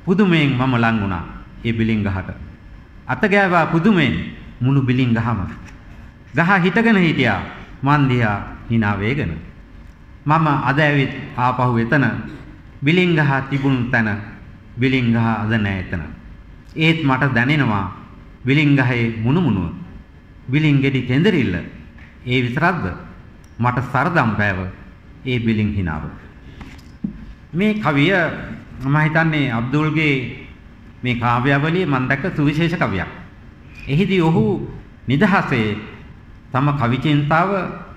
පුදුමයෙන් මම ලං වුණා ඒ බිලින් ගහට. අත ගෑවා පුදුමයෙන් මුළු බිලින් ගහම. ගහ හිටගෙන හිටියා මන් දිහා hina වේගෙන. මම අද ඇවිත් ආපහු එතන බිලින් ගහ තිබුණු තැන බිලින් ගහ අද නැහැ එතන. ඒත් මට දැනෙනවා බිලින් ගහේ මුණුමුණුව. බිලින් ගෙඩි කෙඳිරිල්ල. ඒ විතරක්ද මට සරදම් පෑව ඒ බිලින් hinaව. මේ කවිය මම හිතන්නේ අබ්දුල්ගේ මේ කාව්‍යාවලිය මම දැක්ක සුවිශේෂ කවියක්. එහිදී ඔහු නිදහසේ තම කවි චින්තාව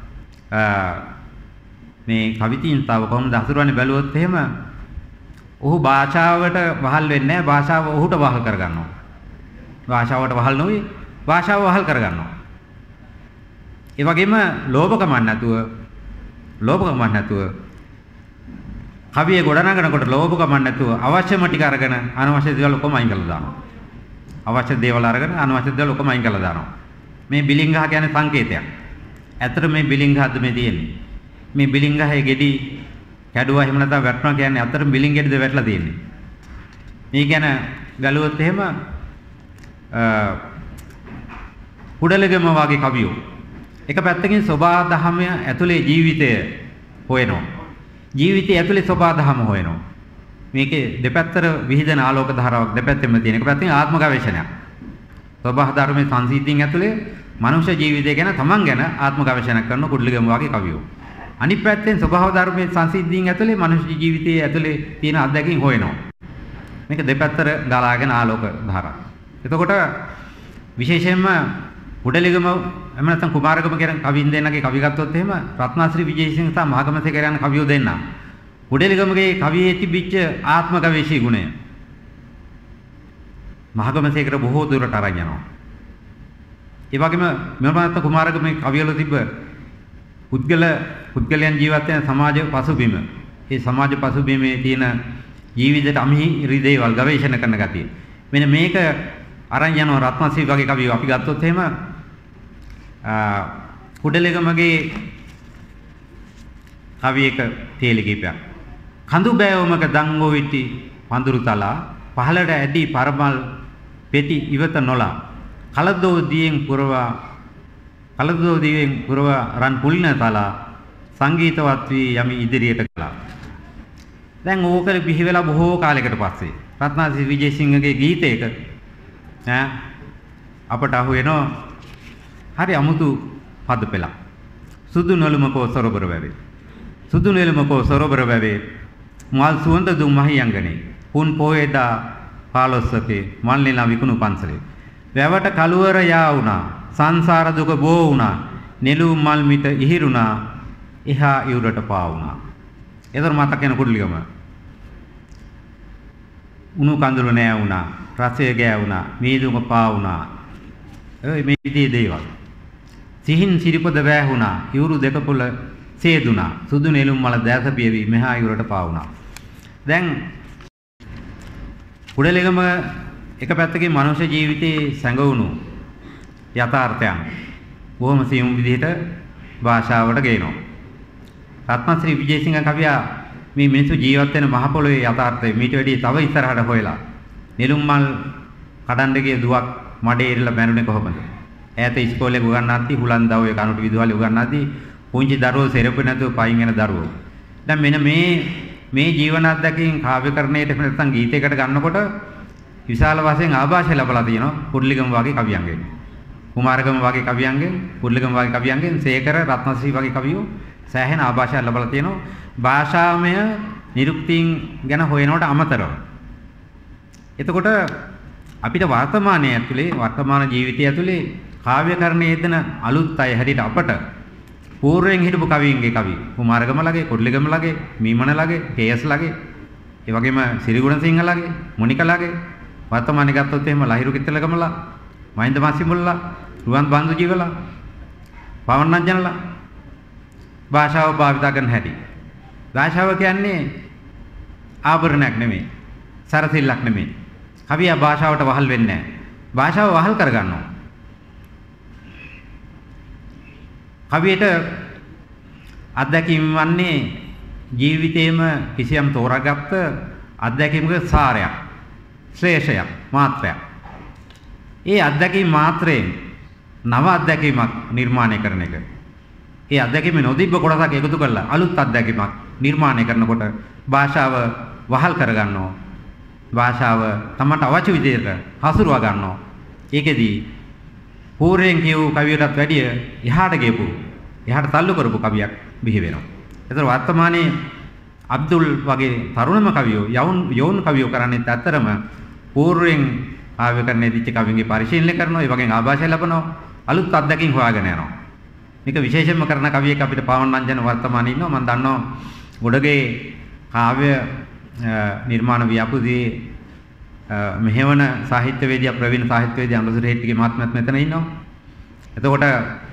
මේ කවි චින්තාව කොහොමද හසුරවන්නේ බැලුවොත් එහෙම ඔහු භාෂාවට වහල් වෙන්නේ නැහැ. භාෂාව ඔහුට වහල් කරගන්නවා. භාෂාවට වහල් නොවේ භාෂාව වහල් කරගන්නවා. ඒ වගේම ලෝභකමක් නැතුව කවිය ගොඩනගනකොට ලෝභකමක් නැතුව අවශ්‍යම ටික අරගෙන අනවශ්‍ය දේවල් ඔක්කොම අයින් කරලා දානවා. අවශ්‍ය දේවල් අරගෙන අනවශ්‍ය දේවල් ඔක්කොම අයින් කරලා දානවා. මේ බිලින් ගහ කියන්නේ සංකේතයක්. ඇත්තට මේ බිලින් ගහද මේ තියෙන්නේ. මේ බිලින් ගහේ ගෙඩි කැඩුවා එහෙම නැත්නම් වැටුණා කියන්නේ අතර බිලින් ගෙඩිද වැටලා තියෙන්නේ. මේ කියන්නේ ගලුවොත් එහෙම කුඩලගම වගේ කවියෝ එක පැත්තකින් සෝබා දහම ඇතුලේ ජීවිතය හොයනවා. ජීවිතය ඇතුලේ සෝබා දහම හොයනවා. මේකේ දෙපැත්තට විහිදෙන ආලෝක ධාරාවක් දෙපැත්තෙම තියෙන. එක පැත්තකින් ආත්ම ගවේෂණයක්. සෝබා ධර්මයේ සංසිද්ධීන් ඇතුලේ මනුෂ්‍ය ජීවිතය ගැන තමන් ගැන ආත්ම ගවේෂණයක් කරන කුඩලගම වගේ කවියෝ. අනිත් පැත්තෙන් ස්වභාව ධර්මයේ සංසිද්ධීන් ඇතුලේ මනුෂ්‍ය ජීවිතයේ ඇතුලේ තියෙන අත්දැකීම් හොයනවා. මේක දෙපැත්තට ගලාගෙන ආලෝක ධාරා. එතකොට විශේෂයෙන්ම කුඩලිගම එහෙම නැත්නම් කුමාරගම කියන කවින් දෙන්නගේ කවි ගත්තොත් එහෙම රත්නාශ්‍රී විජේසිංහ සහ මහගමසේකර යන කවියෝ දෙන්න. කුඩලිගමගේ කවියේ තිබිච්ච ආත්ම ගවේෂී ගුණය මහගමසේකර බොහෝ දුරට අරන් යනවා. ඒ වගේම මෙවනත් කුමාරගමේ කවිවල තිබ්බ පුද්ගලයන් ජීවත් වෙන සමාජ පසුබිම. ඒ සමාජ පසුබිමේ තියෙන ජීවිතයට අමිහිරි දේවල් ගවේෂණය කරන ගතිය. මෙන්න මේක අරන් යනවා රත්නශ්‍රී වගේ කවියෝ අපි ගත්තොත් එහෙම කුඩලගමගේ කවි එක තේලි කීපයක්. කඳු බෑවමක දන් ගොවිටි පඳුරු තලා පහළට ඇදී පරමල් පෙති ඉවත නොලා කලදෝ දියෙන් පුරවා රන් පුලින තලා සංගීතවත් වී යමි ඉදිරියට කළා. දැන් ඕකල බිහි වෙලා බොහෝ කාලයකට පස්සේ රත්නාශ්‍රී විජේසිංහගේ ගීතයක අපට අහු වෙනවා හරි අමුතු පද පෙළක්. සුදු නෙළුමකෝ සොරබර වැවේ. සුදු නෙළුමකෝ සොරබර වැවේ මල් සුවඳ දුම් මහියංගනේ. පුන් පොයේදා 15කේ මල්ලිලා විකුණු පන්සලේ. වැවට කලුවර යා වුණා. සංසාර දුක බෝ වුණා. නෙළුම් මල් මිට ඉහිරුණා. එහා ඉවුරට පා වුණා. එතන මතක යන කුඩලිගම. උණු කඳුළු නෑ වුණා. රසය ගෑ වුණා. මීදුම පා වුණා. ඒ මේ විදිහේ දේවල්. සිහින් සිරිපද වැහුණා. ඉවුරු දෙක පුල සේදුණා. සුදු නෙළුම් මල දැස පියවි මෙහා ඉවුරට පා වුණා. දැන් කුඩලිගම එක පැත්තකින් මනුෂ්‍ය ජීවිතයේ සැඟවුණු යථාර්ථයන් බොහොම සියුම් විදිහට භාෂාවට ගේනවා. රත්නශ්‍රී විජේසිංහ කවියා මේ මිනිස්සු ජීවත් වෙන මහ පොළොවේ යථාර්ථය මීට වැඩිය තව ඉස්සරහට හොයලා නෙළුම් මල් කඩන්න ගිය දුවක් මඩේ ඉරලා බැනුනේ කොහොමද? ඈත ඉස්කෝලේ උගන්වද්දී හුලන් දවයේ කනුට විදුහලේ උගන්වද්දී පුංචි දරුවෝ සෙරපු නැතුව පයින් යන දරුවෝ. දැන් මෙන්න මේ ජීවන අත්දැකීම් කාව්‍යකරණයට එහෙම නැත්නම් ගීතයකට ගන්නකොට විශාල වශයෙන් ආభాෂය ලැබලා තියෙනවා කුඩලිගම වගේ කවියන්ගෙන්. කුමාරගම වගේ කවියන්ගෙන්, කුඩලිගම වගේ කවියන්ගෙන්, සේකර රත්නශ්‍රී වගේ කවියෝ සෑහෙන ආభాෂයක් ලැබලා තියෙනවා. භාෂාමය නිරුක්තීන් ගැන හොයනවට අමතරව. එතකොට අපිට වර්තමානයේ ඇතුලේ වර්තමාන ජීවිතය ඇතුලේ කාව්‍යකරණයේ යෙදෙන අලුත් අය හැටියට අපට පූර්වයෙන් හිටපු කවීන්ගේ කවි කුමාරගමලගේ, කුඩලිගමලගේ, මීමනලගේ, කේයස්ලගේ, ඒ වගේම සිරිගුණසිංහලගේ, මොනිකලගේ වර්තමානයේ ගත්තොත් එහෙම ලහිරු කිත්තලගමලා, මහින්ද මාසිමුල්ලා, රුවන් බන්දුජීවලා, පවන්නජනලා භාෂාව භාවිත කරන හැටි. භාෂාව කියන්නේ ආභරණයක් නෙමෙයි. සරසිල්ලක් නෙමෙයි. කවියා භාෂාවට වහල් වෙන්නේ නැහැ. භාෂාව වහල් කරගන්නවා. කවියට අත්දැකීම් වන්නේ ජීවිතේම කිසියම් තෝරාගත්ත අත්දැකීමක සාරයක්. ශ්‍රේෂයක් මාත්‍රයක්. ඒ අත්දැකීම් මාත්‍රයෙන් නව අත්දැකීමක් නිර්මාණය කරන එක. ඒ අත්දැකීම නොතිබ්බ කොටසක් එකතු කරලා අලුත් අත්දැකීමක් නිර්මාණය කරනකොට භාෂාව වහල් කරගන්නවා. භාෂාව තමට අවශ්‍ය විදිහට හසුරුවා ගන්නවා. ඒකෙදී පූර්වයෙන් කියූ කවියටත් වැඩිය එහාට ගියපු එහාට තල්ලු කරපු කවියක් බිහි වෙනවා. ඒතර වර්තමානයේ අබ්දුල් වගේ තරුණම කවියෝ යෝන් කවියෝ කරන්නේ ඇත්තරම පූර්වයෙන් ආවකරණය දිච්ච කවියන්ගේ පරිශීලනය කරනවා. ඒ වගේ ආభాෂය ලැබනවා. අලුත් අත්දැකීම් හොයාගෙන යනවා. මේක විශේෂයෙන්ම කරන කවියෙක් අපිට පවන්නංජන වර්තමානයේ ඉන්නවා. මම දන්නවා ගොඩගේ කාව්‍ය නිර්මාණ ව්‍යාපෘතියේ මෙහෙවන සාහිත්‍යවේදියා ප්‍රවීණ සාහිත්‍යවේදී අනුසර හෙට්ටිගේ මහත්මයාත් මෙතන ඉන්නවා. එතකොට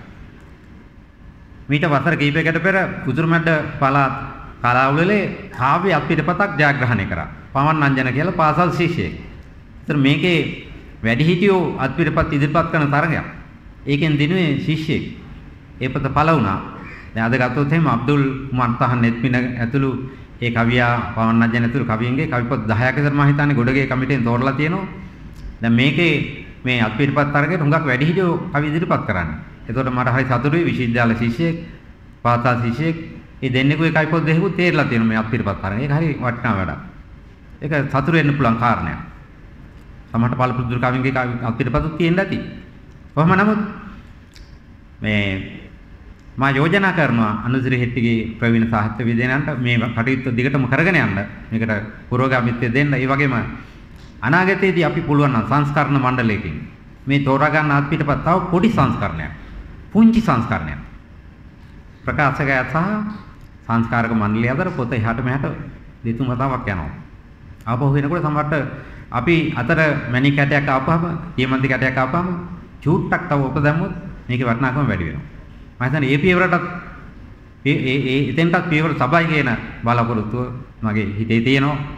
මීට වසර කිහිපයකට පෙර උතුරුමැද්ද පළාත් කලාවුලේ කාව්‍ය අත්පිටපතක් ජයග්‍රහණය කරා. පවන්නංජන කියලා පාසල් ශිෂ්‍යයෙක්. ඒතර මේකේ වැඩිහිටියෝ අත්පිටපත් ඉදිරිපත් කරන තරගයක්. ඒකෙන් දිනුවේ ශිෂ්‍යෙක්. ඒ පොත පළ වුණා. දැන් අද ගත්තොත් එහෙම අබ්දුල් මන්තහන් නෙත්මින ඇතුළු ඒ කවියා පවන්නංජන ඇතුළු කවියන්ගේ කවි පොත් 10ක විතර මම හිතන්නේ ගොඩගේ කමිටුවෙන් තෝරලා තියෙනවා. දැන් මේකේ මේ අත්පිටපත් තරගයට හුඟක් වැඩිහිටියෝ කවි ඉදිරිපත් කරන්නේ. ඒතකොට මට හරි සතුටුයි විශ්වවිද්‍යාල ශිෂ්‍යෙක්, පාසල් ශිෂ්‍යෙක් ඒ දෙන්නෙකුගේ කවි පොත් දෙකකුත් තේරලා තියෙනවා මේ අත්පිටපත් තරගය. ඒක හරි වටිනා වැඩක්. ඒක සතුටු වෙන්න පුළුවන් කාරණයක්. සමහරට පළපුරුදු කවියන්ගේ අත්පිටපතත් තියෙන්න ඇති. කොහොම නමුත් මේ මා යෝජනා කරනවා අනුසිරි හෙට්ටිගේ ප්‍රවීණ සාහිත්‍යවේදීන්ට මේ කටයුත්ත දිගටම කරගෙන යන්න. මේකට පුරෝගාමීත්වය දෙන්න. ඒ වගේම අනාගතයේදී අපි පුළුවන් නම් සංස්කරණ මණ්ඩලයකින් මේ තෝරා ගන්න අත්පිටපත් තව පොඩි සංස්කරණයක්. පුංචි සංස්කරණයක්. ප්‍රකාශකයා සහ සංස්කාරක මණ්ඩලය අතර පොත එහාට මෙහාට දෙතුන් වතාවක් යනවා. ආපහු වෙනකොට සමහරට අපි අතර මැණික් කැටයක් ආපහම, දියමන්ති කැටයක් ආපහම චූට්ටක් තව ඔප දැම්මොත් මේකේ වටිනාකම වැඩි වෙනවා. මම හිතන්නේ ඒ පියවරටත් එතෙන්ටත් පියවර සබයි කියන බලාපොරොත්තුව මගේ හිතේ තියෙනවා.